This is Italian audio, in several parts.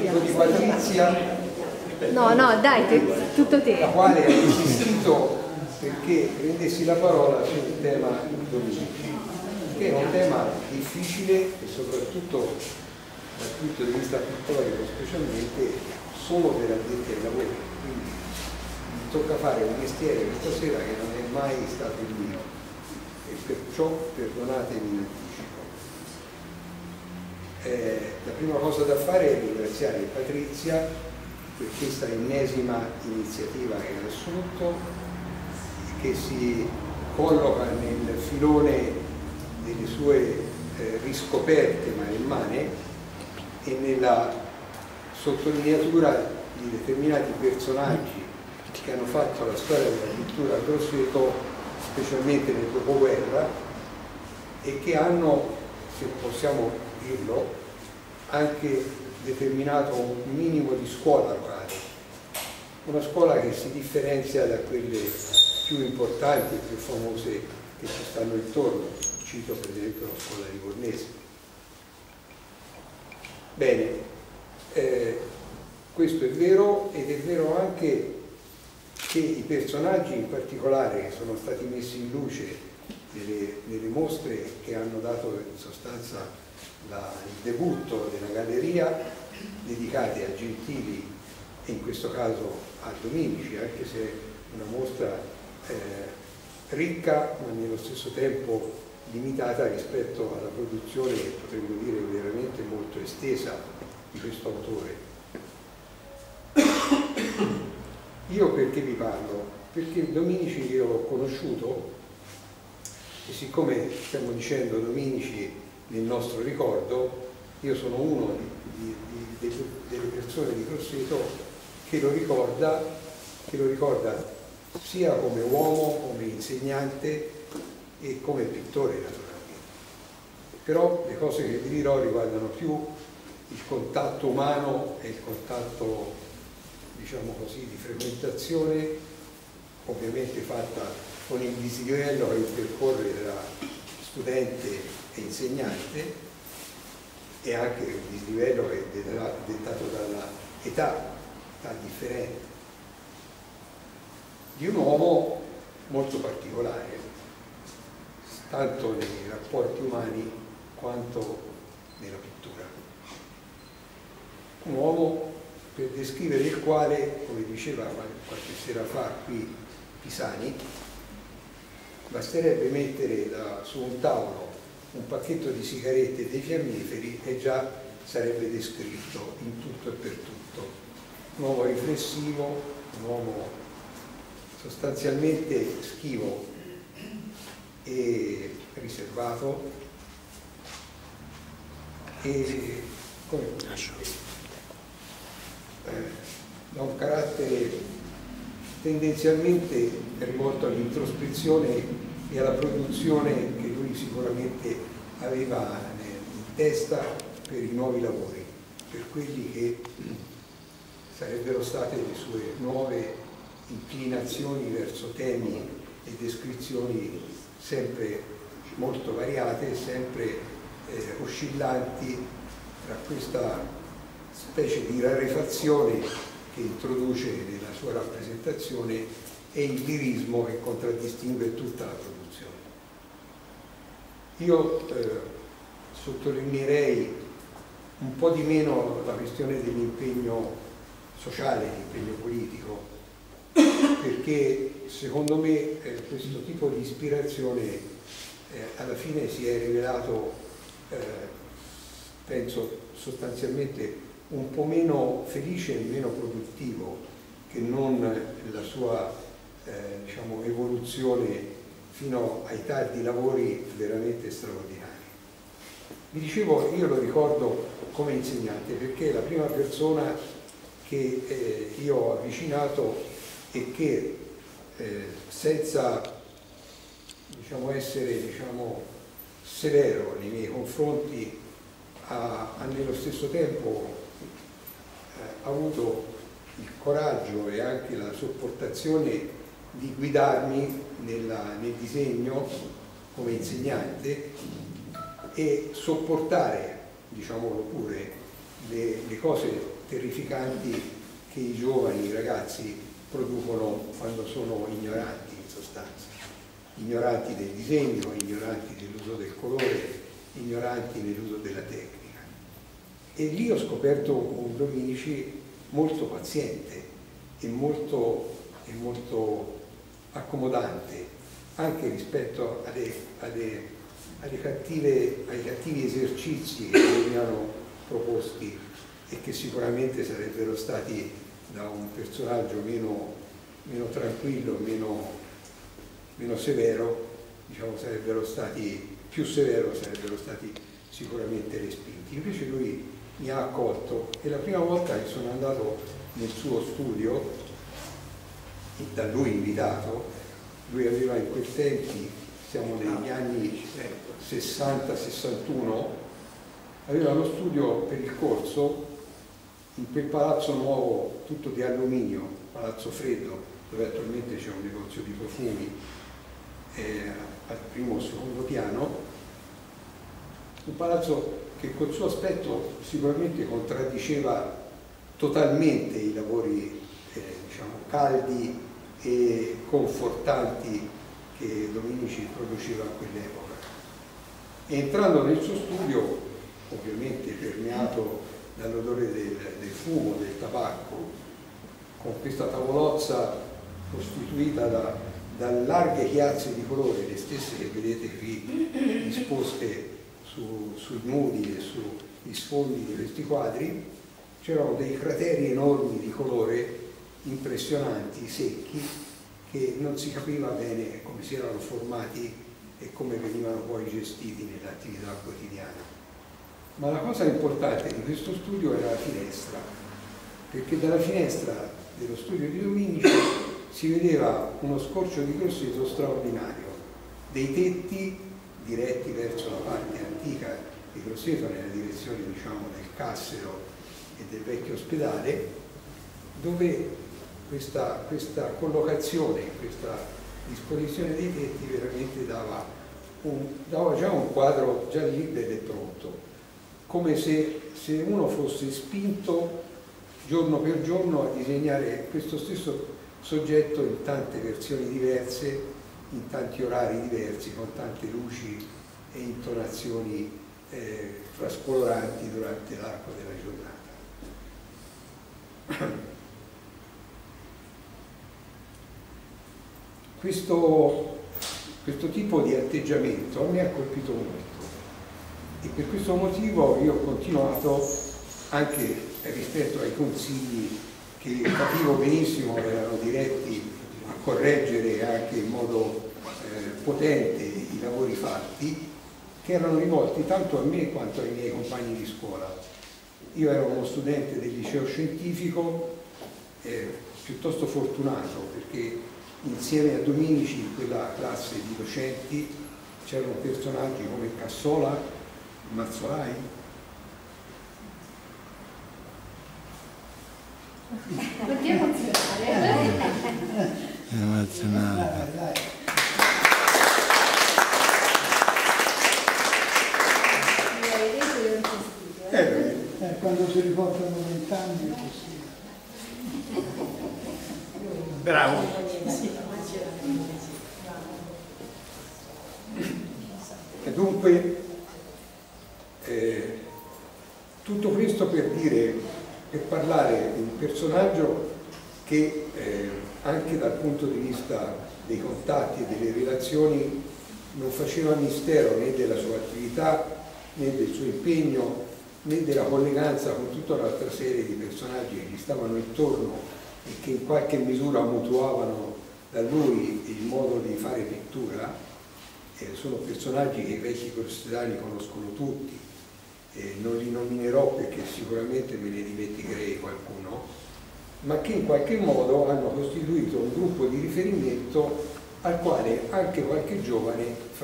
tipo di Patrizia, No, dai, tutto te. la quale ha insistito perché prendessi la parola sul tema Dominici, che è un tema difficile e soprattutto dal punto di vista pittorico specialmente solo per addetti ai lavori, quindi mi tocca fare un mestiere questa sera che non è mai stato il mio e perciò perdonatemi in anticipo. La prima cosa da fare è ringraziare Patrizia per questa ennesima iniziativa che ha assunto, che si colloca nel filone delle sue riscoperte maremmane e nella sottolineatura di determinati personaggi che hanno fatto la storia della pittura a Grosseto, specialmente nel dopoguerra, e che hanno, se possiamo dirlo, anche determinato un minimo di scuola locale, una scuola che si differenzia da quelle più importanti e più famose che ci stanno intorno. Cito per esempio la scuola di Bornese. Bene, questo è vero, ed è vero anche che i personaggi in particolare che sono stati messi in luce nelle mostre che hanno dato in sostanza il debutto della galleria, dedicate a Gentili e in questo caso a Dominici, anche se è una mostra ricca ma nello stesso tempo limitata rispetto alla produzione, potremmo dire veramente molto estesa, di questo autore. Io perché vi parlo? Perché Dominici io l'ho conosciuto e siccome stiamo dicendo Dominici nel nostro ricordo, io sono uno delle persone di Grosseto che lo ricorda sia come uomo, come insegnante e come pittore naturalmente. Però le cose che vi dirò riguardano più il contatto umano e il contatto, diciamo così, di frequentazione, ovviamente fatta con il dislivello che intercorre tra studente e insegnante, e anche il dislivello che è dettato dall'età differente di un uomo molto particolare, tanto nei rapporti umani quanto nella pittura. Un uomo per descrivere il quale, come diceva qualche sera fa qui Pisani, basterebbe mettere su un tavolo un pacchetto di sigarette e dei fiammiferi e già sarebbe descritto in tutto e per tutto. Un uomo riflessivo, un uomo sostanzialmente schivo e riservato e da un carattere tendenzialmente rivolto all'introspezione e alla produzione che lui sicuramente aveva in testa per i nuovi lavori, per quelli che sarebbero state le sue nuove inclinazioni verso temi e descrizioni sempre molto variate, sempre oscillanti tra questa specie di rarefazione che introduce nella sua rappresentazione e il lirismo che contraddistingue tutta la produzione. Io sottolineerei un po' di meno la questione dell'impegno sociale, l'impegno politico, perché secondo me questo tipo di ispirazione alla fine si è rivelato, penso, sostanzialmente un po' meno felice e meno produttivo che non la sua diciamo, evoluzione fino ai tardi lavori veramente straordinari. Vi dicevo, io lo ricordo come insegnante perché è la prima persona che io ho avvicinato e che senza diciamo, essere diciamo, severo nei miei confronti ha nello stesso tempo avuto il coraggio e anche la sopportazione di guidarmi nel disegno come insegnante e sopportare, diciamolo pure, le cose terrificanti che i giovani, i ragazzi producono quando sono ignoranti, in sostanza, ignoranti del disegno, ignoranti dell'uso del colore, ignoranti nell'uso della tecnica. E lì ho scoperto un Dominici molto paziente e molto accomodante, anche rispetto ai cattivi esercizi che venivano proposti e che sicuramente sarebbero stati, da un personaggio meno tranquillo, meno severo, diciamo, sarebbero stati più severo, sarebbero stati sicuramente respinti. Invece lui mi ha accolto e la prima volta che sono andato nel suo studio, da lui invitato, lui aveva in quei tempi, siamo negli anni 60-61, aveva lo studio per il corso in quel palazzo nuovo tutto di alluminio, Palazzo Freddo, dove attualmente c'è un negozio di profumi al primo o secondo piano, un palazzo che col suo aspetto sicuramente contraddiceva totalmente i lavori diciamo, caldi e confortanti che Dominici produceva a quell'epoca. E entrando nel suo studio, ovviamente permeato dall'odore del fumo, del tabacco, con questa tavolozza costituita da larghe chiazze di colore, le stesse che vedete qui disposte sui muri e sugli sfondi di questi quadri, c'erano dei crateri enormi di colore, impressionanti, secchi, che non si capiva bene come si erano formati e come venivano poi gestiti nell'attività quotidiana. Ma la cosa importante di questo studio era la finestra, perché dalla finestra dello studio di Dominici si vedeva uno scorcio di Grosseto straordinario, dei tetti diretti verso la parte antica di Grosseto, nella direzione, diciamo, del Cassero e del vecchio ospedale, dove questa collocazione, questa disposizione dei tetti veramente dava già un quadro già lì bello e pronto, come se uno fosse spinto giorno per giorno a disegnare questo stesso soggetto in tante versioni diverse, in tanti orari diversi, con tante luci e intonazioni trascoloranti durante l'arco della giornata. Questo tipo di atteggiamento mi ha colpito molto e per questo motivo io ho continuato, anche rispetto ai consigli che capivo benissimo erano diretti a correggere anche in modo potente i lavori fatti, che erano rivolti tanto a me quanto ai miei compagni di scuola. Io ero uno studente del liceo scientifico piuttosto fortunato, perché insieme a Dominici in quella classe di docenti c'erano personaggi come Cassola, Mazzolai, non ti emozionare. Quando si riportano 20 anni è così. bravo. E dunque tutto questo per parlare di un personaggio che anche dal punto di vista dei contatti e delle relazioni non faceva mistero né della sua attività né del suo impegno né della colleganza con tutta un'altra serie di personaggi che gli stavano intorno e che in qualche misura mutuavano da lui il modo di fare pittura. Sono personaggi che i vecchi grossetani conoscono tutti, non li nominerò perché sicuramente me ne dimenticherei qualcuno, ma che in qualche modo hanno costituito un gruppo di riferimento al quale anche qualche giovane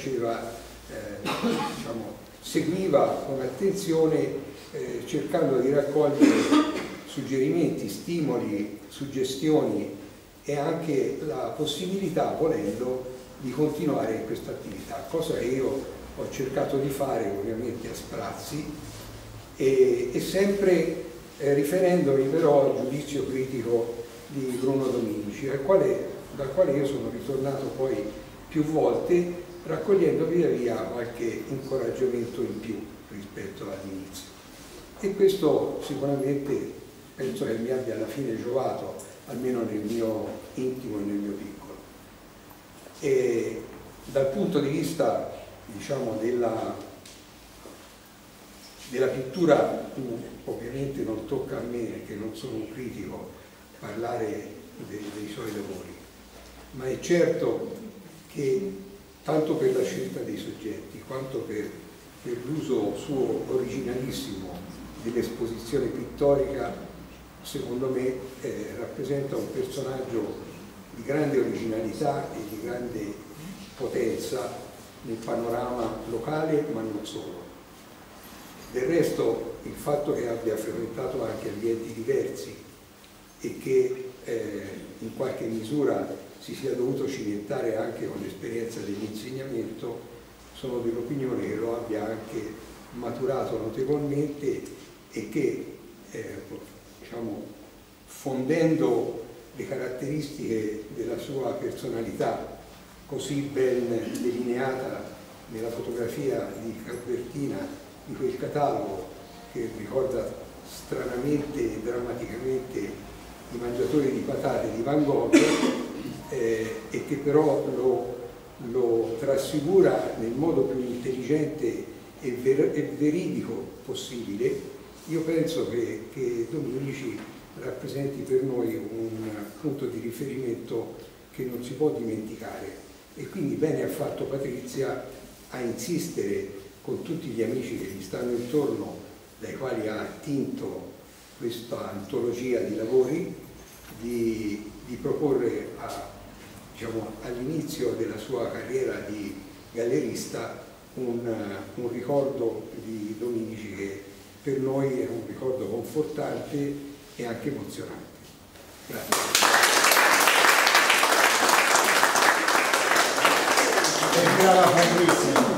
seguiva con attenzione, cercando di raccogliere suggerimenti, stimoli, suggestioni e anche la possibilità, volendo, di continuare in questa attività, cosa che io ho cercato di fare ovviamente a sprazzi, e sempre riferendomi però al giudizio critico di Bruno Dominici, dal quale io sono ritornato poi più volte, raccogliendo via via qualche incoraggiamento in più rispetto all'inizio. E questo sicuramente penso che mi abbia alla fine giovato, almeno nel mio intimo e nel mio piccolo. E dal punto di vista, diciamo, della pittura, ovviamente non tocca a me, che non sono un critico, parlare dei suoi lavori, ma è certo che tanto per la scelta dei soggetti quanto per l'uso suo originalissimo dell'esposizione pittorica, secondo me rappresenta un personaggio di grande originalità e di grande potenza nel panorama locale, ma non solo. Del resto, il fatto che abbia frequentato anche ambienti diversi e che in qualche misura si sia dovuto cimentare anche con l'esperienza dell'insegnamento, sono dell'opinione che lo abbia anche maturato notevolmente e che, diciamo, fondendo le caratteristiche della sua personalità così ben delineata nella fotografia di Albertina, di quel catalogo che ricorda stranamente e drammaticamente i mangiatori di patate di Van Gogh, e che però lo trasfigura nel modo più intelligente e veridico possibile, io penso che Dominici rappresenti per noi un punto di riferimento che non si può dimenticare, e quindi bene ha fatto Patrizia a insistere con tutti gli amici che gli stanno intorno, dai quali ha attinto questa antologia di lavori, di proporre diciamo, all'inizio della sua carriera di gallerista un ricordo di Dominici che per noi è un ricordo confortante e anche emozionante. Grazie. Brava Patrizia.